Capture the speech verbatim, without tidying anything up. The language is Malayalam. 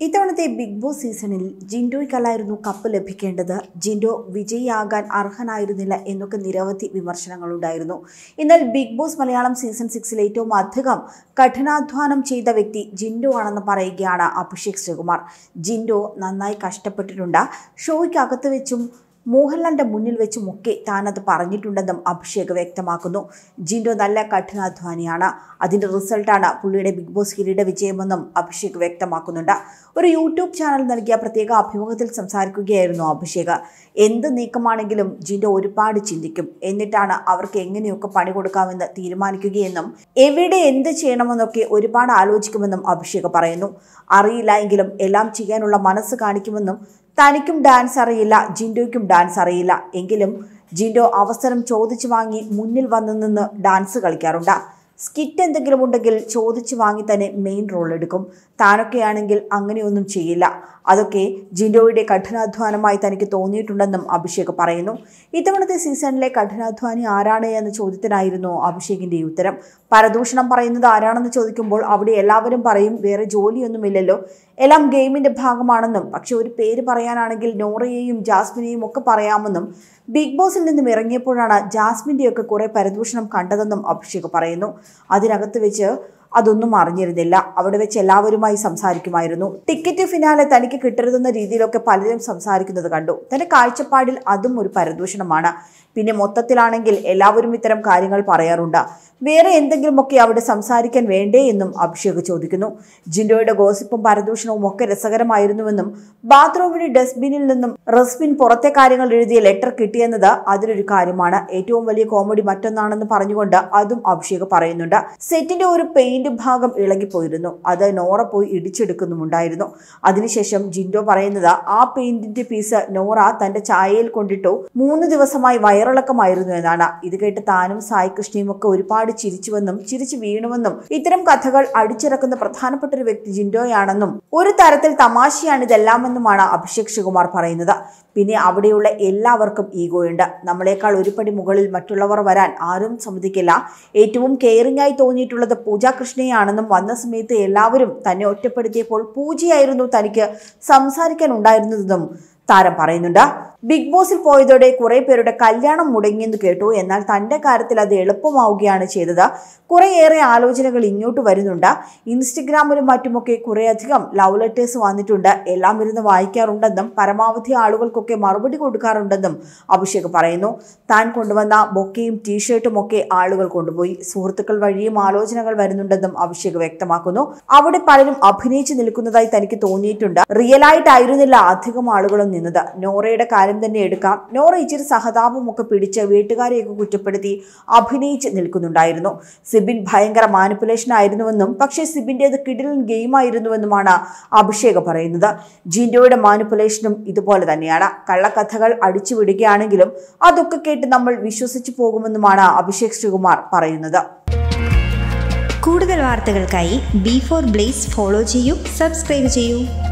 ഇത്തവണത്തെ ബിഗ് ബോസ് സീസണിൽ ജിൻഡോയ്ക്കല്ലായിരുന്നു കപ്പ് ലഭിക്കേണ്ടത്, ജിൻഡോ വിജയിയാകാൻ അർഹനായിരുന്നില്ല എന്നൊക്കെ നിരവധി വിമർശനങ്ങളുണ്ടായിരുന്നു. എന്നാൽ ബിഗ് ബോസ് മലയാളം സീസൺ സിക്സിൽ ഏറ്റവും അധികം കഠിനാധ്വാനം ചെയ്ത വ്യക്തി ജിൻഡോ ആണെന്ന് പറയുകയാണ് അഭിഷേക് ശ്രീകുമാർ. ജിൻഡോ നന്നായി കഷ്ടപ്പെട്ടിട്ടുണ്ട്. ഷോയ്ക്കകത്ത് വെച്ചും മോഹൻലാലിന്റെ മുന്നിൽ വെച്ചുമൊക്കെ താനത് പറഞ്ഞിട്ടുണ്ടെന്നും അഭിഷേക് വ്യക്തമാക്കുന്നു. ജിൻഡോ നല്ല കഠിനാധ്വാനിയാണ്, അതിന്റെ റിസൾട്ടാണ് പുള്ളിയുടെ ബിഗ് ബോസ് കിരീട വിജയമെന്നും അഭിഷേക് വ്യക്തമാക്കുന്നുണ്ട്. ഒരു യൂട്യൂബ് ചാനൽ നൽകിയ പ്രത്യേക അഭിമുഖത്തിൽ സംസാരിക്കുകയായിരുന്നു അഭിഷേക്. എന്ത് നീക്കമാണെങ്കിലും ജിൻഡോ ഒരുപാട് ചിന്തിക്കും, എന്നിട്ടാണ് അവർക്ക് എങ്ങനെയൊക്കെ പണി കൊടുക്കാമെന്ന് തീരുമാനിക്കുകയെന്നും എവിടെ എന്ത് ചെയ്യണമെന്നൊക്കെ ഒരുപാട് ആലോചിക്കുമെന്നും അഭിഷേക് പറയുന്നു. അറിയില്ല എങ്കിലും എല്ലാം ചെയ്യാനുള്ള മനസ്സ് കാണിക്കുമെന്നും തനിക്കും ഡാൻസ് അറിയില്ല, ജിൻഡോയ്ക്കും ഡാൻസ് അറിയില്ല, എങ്കിലും ജിൻഡോ അവസരം ചോദിച്ചു വാങ്ങി മുന്നിൽ വന്നു നിന്ന് ഡാൻസ് കളിക്കാറുണ്ട്. സ്കിറ്റ് എന്തെങ്കിലും ഉണ്ടെങ്കിൽ ചോദിച്ചു വാങ്ങി തന്നെ മെയിൻ റോൾ എടുക്കും. താനൊക്കെയാണെങ്കിൽ അങ്ങനെയൊന്നും ചെയ്യില്ല. അതൊക്കെ ജിൻഡോയുടെ കഠിനാധ്വാനമായി തനിക്ക് തോന്നിയിട്ടുണ്ടെന്നും അഭിഷേക് പറയുന്നു. ഇത്തവണത്തെ സീസണിലെ കഠിനാധ്വാനി ആരാണ് എന്ന ചോദ്യത്തിനായിരുന്നു അഭിഷേകിന്റെ ഉത്തരം. പരദൂഷണം പറയുന്നത് ആരാണെന്ന് ചോദിക്കുമ്പോൾ അവിടെ എല്ലാവരും പറയും വേറെ ജോലിയൊന്നുമില്ലല്ലോ, എല്ലാം ഗെയിമിന്റെ ഭാഗമാണെന്നും. പക്ഷെ ഒരു പേര് പറയാനാണെങ്കിൽ നോറയെയും ജാസ്മിനെയും ഒക്കെ പറയാമെന്നും. ബിഗ് ബോസിൽ നിന്നും ഇറങ്ങിയപ്പോഴാണ് ജാസ്മിൻ്റെയൊക്കെ കുറെ പരദൂഷണം കണ്ടതെന്നും അഭിഷേക് പറയുന്നു. അതിനകത്ത് വെച്ച് അതൊന്നും അറിഞ്ഞിരുന്നില്ല. അവിടെ വെച്ച് എല്ലാവരുമായി സംസാരിക്കുമായിരുന്നു. ടിക്കറ്റ് ഫിനാലെ തനിക്ക് കിട്ടരുതെന്ന രീതിയിലൊക്കെ പലരും സംസാരിക്കുന്നത് കണ്ടു. തന്റെ കാഴ്ചപ്പാടിൽ അതും ഒരു പരദൂഷണമാണ്. പിന്നെ മൊത്തത്തിലാണെങ്കിൽ എല്ലാവരും ഇത്തരം കാര്യങ്ങൾ പറയാറുണ്ട്. വേറെ എന്തെങ്കിലുമൊക്കെ അവിടെ സംസാരിക്കാൻ വേണ്ടേ എന്നും അഭിഷേക് ചോദിക്കുന്നു. ജിൻഡോയുടെ ഗോസിപ്പും പരദൂഷണവും ഒക്കെ രസകരമായിരുന്നുവെന്നും ബാത്റൂമിന് ഡസ്റ്റ്ബിനിൽ നിന്നും റസ്ബിൻ പുറത്തെ കാര്യങ്ങൾ എഴുതിയ ലെറ്റർ കിട്ടിയെന്നത് അതിലൊരു കാര്യമാണ്. ഏറ്റവും വലിയ കോമഡി മറ്റൊന്നാണെന്ന് പറഞ്ഞുകൊണ്ട് അതും അഭിഷേക് പറയുന്നുണ്ട്. സെറ്റിന്റെ ഒരു പെയിന്റ് ഭാഗം ഇളകിപ്പോയിരുന്നു, അത് നോറ പോയി ഇടിച്ചെടുക്കുന്നുമുണ്ടായിരുന്നു. അതിനുശേഷം ജിൻഡോ പറയുന്നത് ആ പെയിന്റിന്റെ പീസ് നോറ തന്റെ ചായയിൽ കൊണ്ടിട്ടു മൂന്ന് ദിവസമായി വയറിളക്കമായിരുന്നു എന്നാണ്. ഇത് കേട്ട് താനും സായി കൃഷ്ണയും ഒക്കെ ഒരുപാട് ചിരിച്ചുവെന്നും ചിരിച്ചു വീണുവെന്നും ഇത്തരം കഥകൾ അടിച്ചിറക്കുന്ന പ്രധാനപ്പെട്ട ഒരു വ്യക്തി ജിൻഡോയാണെന്നും ഒരു തരത്തിൽ തമാശയാണ് ഇതെല്ലാമെന്നുമാണ് അഭിഷേക് ശ്രീകുമാർ പറയുന്നത്. പിന്നെ അവിടെയുള്ള എല്ലാവർക്കും ഈഗോയുണ്ട്. നമ്മളെക്കാൾ ഒരുപടി മുകളിൽ മറ്റുള്ളവർ വരാൻ ആരും സമ്മതിക്കില്ല. ഏറ്റവും കെയറിംഗ് ആയി തോന്നിയിട്ടുള്ളത് പൂജ കൃഷ്ണയാണെന്നും വന്ന സമയത്ത് എല്ലാവരും തന്നെ ഒറ്റപ്പെടുത്തിയപ്പോൾ പൂജയായിരുന്നു തനിക്ക് സംസാരിക്കാൻ ഉണ്ടായിരുന്നതെന്നും താരം പറയുന്നുണ്ട്. ബിഗ് ബോസിൽ പോയതോടെ കുറെ പേരുടെ കല്യാണം മുടങ്ങിയെന്ന് കേട്ടു. എന്നാൽ തന്റെ കാര്യത്തിൽ അത് എളുപ്പമാവുകയാണ് ചെയ്തത്. കുറേയേറെ ആലോചനകൾ ഇങ്ങോട്ട് വരുന്നുണ്ട്. ഇൻസ്റ്റഗ്രാമിലും മറ്റുമൊക്കെ കുറേയധികം ലവ് ലെറ്റേഴ്സ് വന്നിട്ടുണ്ട്. എല്ലാം ഇരുന്ന് വായിക്കാറുണ്ടെന്നും പരമാവധി ആളുകൾക്കൊക്കെ മറുപടി കൊടുക്കാറുണ്ടെന്നും അഭിഷേക് പറയുന്നു. താൻ കൊണ്ടുവന്ന ബൊക്കയും ടീഷർട്ടും ഒക്കെ ആളുകൾ കൊണ്ടുപോയി. സുഹൃത്തുക്കൾ വഴിയും ആലോചനകൾ വരുന്നുണ്ടെന്നും അഭിഷേക് വ്യക്തമാക്കുന്നു. അവിടെ പലരും അഭിനയിച്ചു നിൽക്കുന്നതായി തനിക്ക് തോന്നിയിട്ടുണ്ട്. റിയലായിട്ടായിരുന്നില്ല അധികം ആളുകളും നിന്നത്. നോറയുടെ കാര്യം തന്നെ എടുക്കാം. നോറ ഇച്ചിരി സഹതാപം ഒക്കെ പിടിച്ച് വീട്ടുകാരെയൊക്കെ കുറ്റപ്പെടുത്തി അഭിനയിച്ച് നിൽക്കുന്നുണ്ടായിരുന്നു. സിബിൻ ഭയങ്കര മാനിപ്പുലേഷൻ ആയിരുന്നുവെന്നും പക്ഷേ സിബിൻ്റേത് കിടിലൻ ഗെയിം ആയിരുന്നുവെന്നുമാണ് അഭിഷേക് പറയുന്നത്. ജിൻഡോയുടെ മാനിപ്പുലേഷനും ഇതുപോലെ തന്നെയാണ്. കള്ളക്കഥകൾ അടിച്ചു വിടുകയാണെങ്കിലും അതൊക്കെ കേട്ട് നമ്മൾ വിശ്വസിച്ചു പോകുമെന്നുമാണ് അഭിഷേക് ശ്രീകുമാർ പറയുന്നത്. കൂടുതൽ വാർത്തകൾക്കായി ബി ഫോർ ബ്ലേസ് ഫോളോ ചെയ്യൂ, സബ്സ്ക്രൈബ് ചെയ്യൂ.